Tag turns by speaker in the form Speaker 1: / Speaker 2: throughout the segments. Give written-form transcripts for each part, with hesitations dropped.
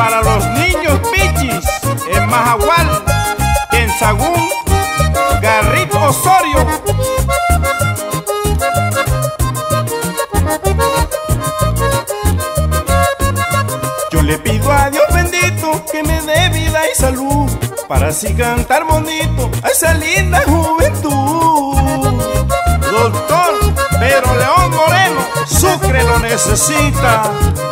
Speaker 1: para los niños pichis en Majagual, en Sagún, Garrito Osorio. Yo le pido a Dios bendito que me dé vida y salud para así cantar bonito a esa linda juventud. Doctor Pedro León Moreno, Sucre lo necesita.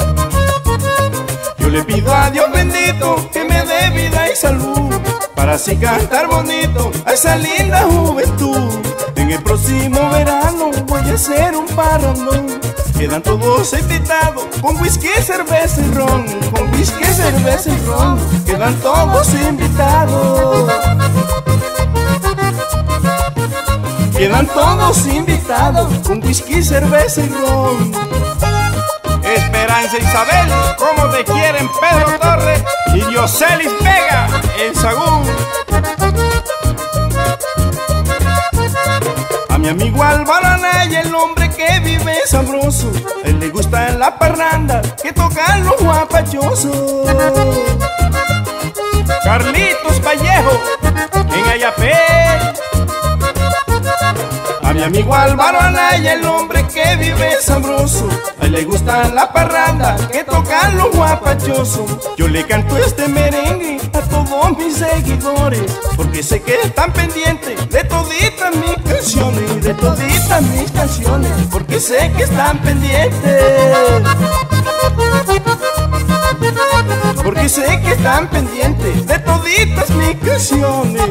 Speaker 1: Yo le pido a Dios bendito que me dé vida y salud para así cantar bonito a esa linda juventud. En el próximo verano voy a hacer un parrandón. Quedan todos invitados con whisky, cerveza y ron. Con whisky, cerveza y ron. Quedan todos invitados. Quedan todos invitados con whisky, cerveza y ron. Esperanza Isabel, como te quieren Pedro Torres y Dioselis Vega en Sagún. A mi amigo Álvaro Anaya, el hombre que vive sabroso, a él le gusta en la parranda que tocan los guapachosos. Carlitos Vallejo en Ayapé. A mi amigo Álvaro Anaya, el hombre que vive sabroso, a él le gusta la parranda que tocan los guapachosos. Yo le canto este merengue a todos mis seguidores, porque sé que están pendientes de toditas mis canciones, de toditas mis canciones, porque sé que están pendientes. Porque sé que están pendientes de toditas mis canciones.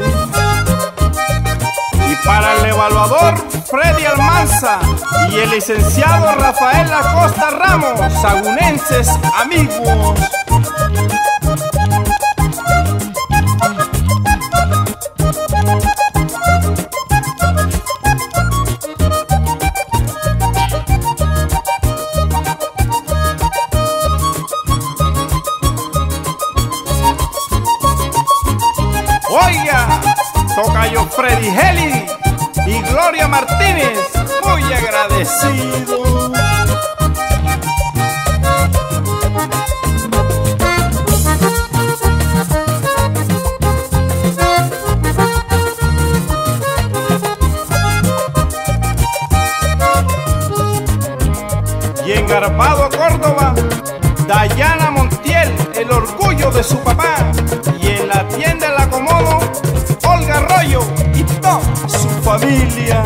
Speaker 1: Y para el evaluador Freddy Almanza y el licenciado Rafael Acosta Ramos, sagunenses amigos. Oiga, tocayo Freddy Heli y Gloria Martínez, muy agradecido. Y en Garbado, Córdoba, Dayana Montiel, el orgullo de su papá. Y en la tienda El Acomodo, Olga Arroyo y toda su familia.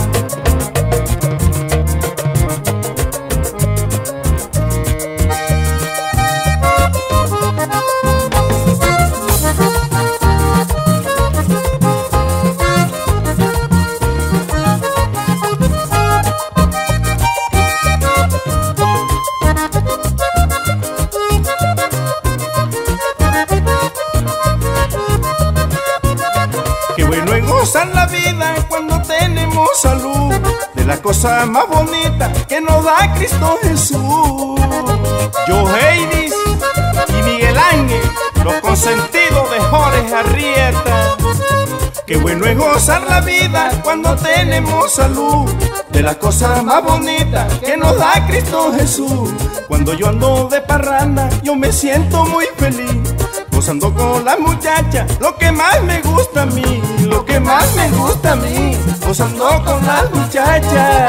Speaker 1: Qué bueno es gozar la vida cuando tenemos salud, de la cosa más bonita que nos da Cristo Jesús. Yo, Heidis y Miguel Ángel, los consentidos de Jorge Arrieta. Qué bueno es gozar la vida cuando tenemos salud, de la cosa más bonita que nos da Cristo Jesús. Cuando yo ando de parranda, yo me siento muy feliz, gozando con las muchachas, lo que más me gusta a mí, lo que más me gusta a mí, gozando con las muchachas,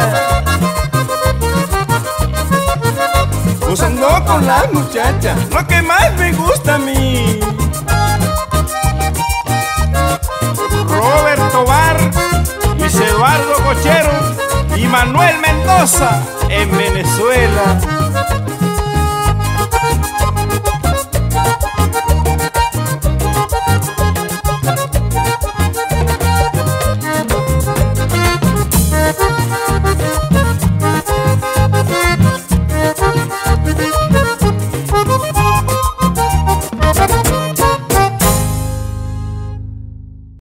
Speaker 1: gozando con las muchachas, lo que más me gusta a mí. Roberto Bar, Luis Eduardo Cochero y Manuel Mendoza en Venezuela.